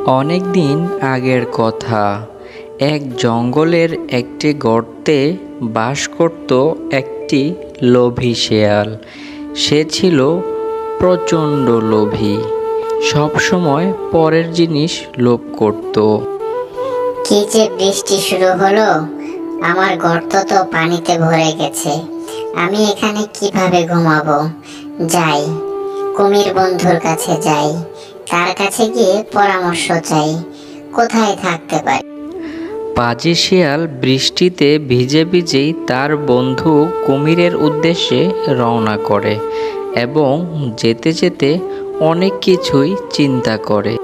অনেক দিন আগের কথা। এক জঙ্গলের একটি গর্তে বাস করত একটি লোভী শেয়াল। সে ছিল প্রচণ্ড লোভী, সবসময় পরের জিনিস লোভ করত। কি যে বৃষ্টি শুরু হলো! আমার গর্ত তো পানিতে ভরে গেছে। আমি এখানে কিভাবে ঘুমাবো? যাই, কুমির বন্ধুর কাছে যাই, তার কাছে গিয়ে পরামর্শ চাই, কোথায় থাকতে পারি। পাজি শিয়াল বৃষ্টিতে ভিজে ভিজেই তার বন্ধু কুমিরের উদ্দেশ্যে রওনা করে এবং যেতে যেতে অনেক কিছুই চিন্তা করে।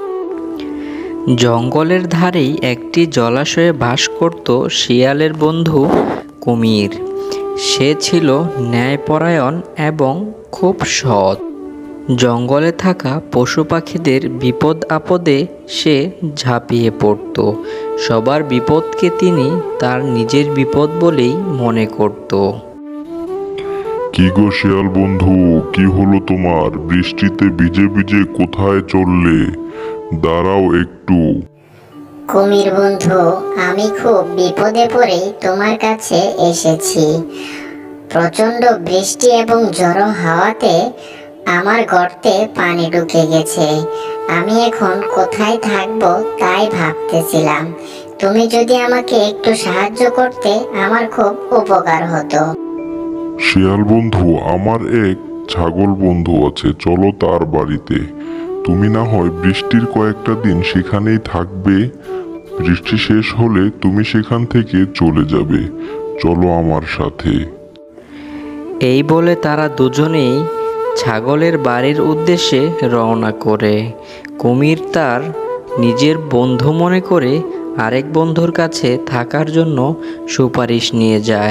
জঙ্গলের ধারেই একটি জলাশয়ে বাস করত শিয়ালের বন্ধু কুমির। সে ছিল ন্যায়পরায়ণ এবং খুব সৎ। জঙ্গলে থাকা পশু পাখিদের বিপদ আপদে সে ঝাঁপিয়ে পড়ত। সবার বিপদকে তিনি তার নিজের বিপদ বলেই মনে করত। কি গো শিয়াল বন্ধু, কি হলো তোমার? বৃষ্টিতে ভিজে ভিজে কোথায় চললে? দাঁড়াও একটু। কুমির বন্ধু, আমি খুব বিপদে পড়ে তোমার কাছে এসেছি। প্রচণ্ড বৃষ্টি এবং ঝড়ো হাওয়াতে আমার গর্তে পানি ঢুকে গেছে। আমি এখন কোথায় থাকবো তাই ভাবতেছিলাম। তুমি যদি আমাকে একটু সাহায্য করতে আমার খুব উপকার হতো। শিয়াল বন্ধু, আমার এক ছাগল বন্ধু আছে, চলো তার বাড়িতে। তুমি না হয় বৃষ্টির কয়েকটা দিন সেখানেই থাকবে। বৃষ্টি শেষ হলে তুমি সেখান থেকে চলে যাবে। চলো আমার সাথে। এই বলে তারা দুজনেই ছাগলের বাড়ির উদ্দেশ্যে রওনা করে। কুমির তার নিজের বন্ধু মনে করে আরেক বন্ধুর কাছে থাকার জন্য সুপারিশ নিয়ে যায়।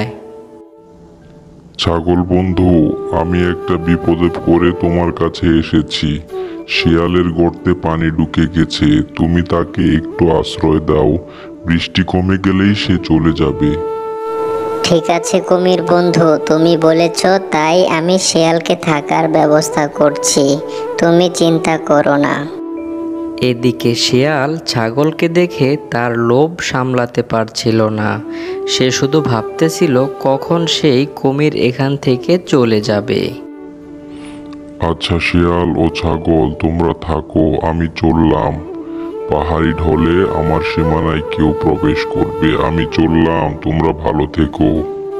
ছাগল বন্ধু, আমি একটা বিপদে পড়ে তোমার কাছে এসেছি। শিয়ালের গর্তে পানি ঢুকে গেছে, তুমি তাকে একটু আশ্রয় দাও। বৃষ্টি কমে গেলেই সে চলে যাবে। ঠিক আছে কুমির বন্ধু, তুমি বলেছ তাই আমি শিয়ালকে থাকার ব্যবস্থা করছি। তুমি চিন্তা করো না। এদিকে শিয়াল ছাগলকে দেখে তার লোভ সামলাতে পারছিল না। সে শুধু ভাবতেছিল কখন সেই কুমির এখান থেকে চলে যাবে। আচ্ছা শিয়াল ও ছাগল, তোমরা থাকো, আমি চললাম। পাহাড়ি ঢলে আমার সীমানায় কেউ প্রবেশ করবে। আমি চললাম, তোমরা ভালো থেকো।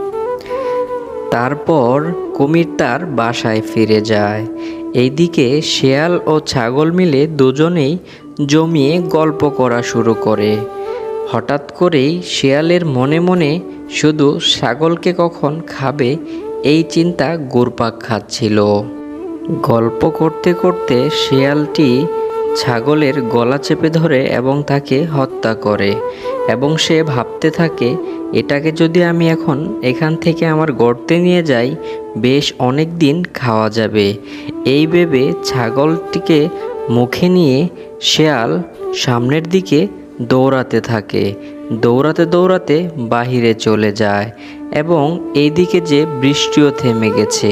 তারপর কুমির তার বাসায় ফিরে যায়। এইদিকে শেয়াল ও ছাগল মিলে দুজনেই জমিয়ে গল্প করা শুরু করে। হঠাৎ করেই শেয়ালের মনে মনে শুধু ছাগলকে কখন খাবে এই চিন্তা ঘুরপাক খাচ্ছিল। গল্প করতে করতে শেয়ালটি ছাগলের গলা চেপে ধরে এবং তাকে হত্যা করে এবং সে ভাবতে থাকে, এটাকে যদি আমি এখন এখান থেকে আমার গর্তে নিয়ে যাই বেশ অনেক দিন খাওয়া যাবে। এই ভেবে ছাগলটিকে মুখে নিয়ে শেয়াল সামনের দিকে দৌড়াতে থাকে। দৌড়াতে দৌড়াতে বাহিরে চলে যায় এবং এইদিকে যে বৃষ্টিও থেমে গেছে।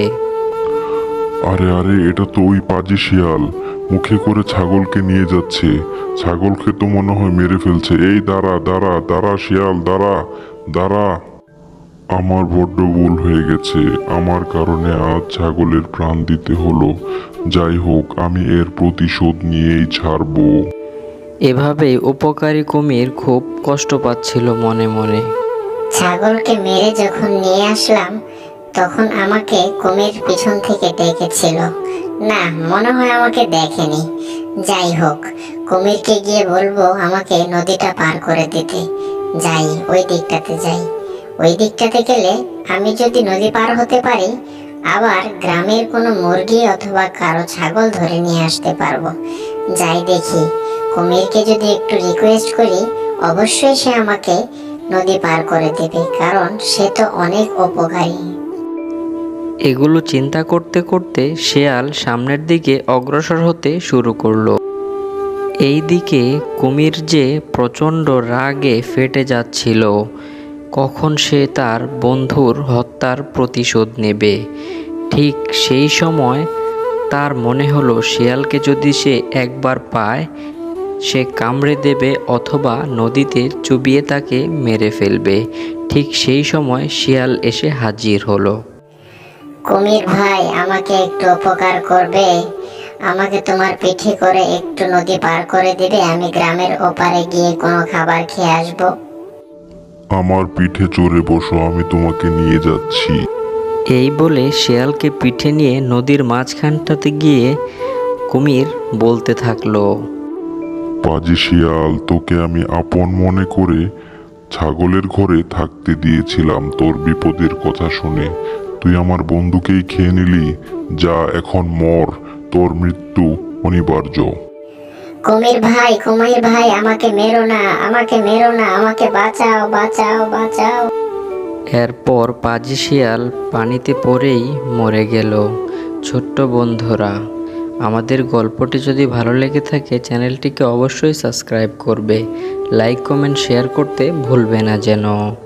আরে আরে, এটা তো ওই পাজি শিয়াল মুখে করে ছাগলকে নিয়ে যাচ্ছে। ছাগলকে তো মনে হয় মেরে ফেলছে। এই দাঁড়া দাঁড়া দাঁড়া শিয়াল, দাঁড়া দাঁড়া। আমার বড্ড ভুল হয়ে গেছে, আমার কারণে আজ ছাগলের প্রাণ দিতে হলো। যাই হোক, আমি এর প্রতিশোধ নিয়েই ছাড়বো। এভাবে উপকারী কুমির খুব কষ্ট পাচ্ছিল মনে মনে। ছাগলকে মেরে যখন নিয়ে আসলাম তখন আমাকে কুমির পিছন থেকে ডেকেছিল। না, মনে হয় আমাকে দেখেনি। যাই হোক, কুমিরকে গিয়ে বলবো আমাকে নদীটা পার করে দিতে। যাই, ওই দিকটাতে যাই। ওই দিকটাতে গেলে আমি যদি নদী পার হতে পারি, আবার গ্রামের কোনো মুরগি অথবা কারো ছাগল ধরে নিয়ে আসতে পারবো। যাই দেখি, কুমিরকে যদি একটু রিকোয়েস্ট করি অবশ্যই সে আমাকে নদী পার করে দেবে, কারণ সে তো অনেক উপকারী। এগুলো চিন্তা করতে করতে শেয়াল সামনের দিকে অগ্রসর হতে শুরু করলো। এই দিকে কুমির যে প্রচণ্ড রাগে ফেটে যাচ্ছিল, কখন সে তার বন্ধুর হত্যার প্রতিশোধ নেবে। ঠিক সেই সময় তার মনে হলো শিয়ালকে যদি সে একবার পায় সে কামড়ে দেবে অথবা নদীতে চুবিয়ে তাকে মেরে ফেলবে। ঠিক সেই সময় শিয়াল এসে হাজির হলো। কুমির ভাই, আমাকে একটু উপকার করবে? আমাকে তোমার পিঠে করে একটু নদী পার করে দিবে, আমি গ্রামের ওপারে গিয়ে কোনো খাবার খেয়ে আসবো। আমার পিঠে চড়ে বসো, আমি তোমাকে নিয়ে যাচ্ছি। এই বলে শিয়ালকে পিঠে নিয়ে নদীর মাঝখানটাতে গিয়ে কুমির বলতে থাকলো, পাজি শিয়াল, তোকে আমি আপন মনে করে ছাগলের ঘরে থাকতে দিয়েছিলাম তোর বিপদের কথা শুনে। তুই আমার বন্ধুকেই খেয়ে নিলি। যা, এখন মর, তোর মৃত্যু অনিবার্য। কুমির ভাই, কুমির ভাই, আমাকে মেরো না, আমাকে মেরো না, আমাকে বাঁচাও, বাঁচাও, বাঁচাও। এরপর পাজি শিয়াল পানিতে পড়েই মরে গেল। ছোট্ট বন্ধুরা, আমাদের গল্পটি যদি ভালো লেগে থাকে চ্যানেলটিকে অবশ্যই সাবস্ক্রাইব করবে, লাইক কমেন্ট শেয়ার করতে ভুলবে না যেন।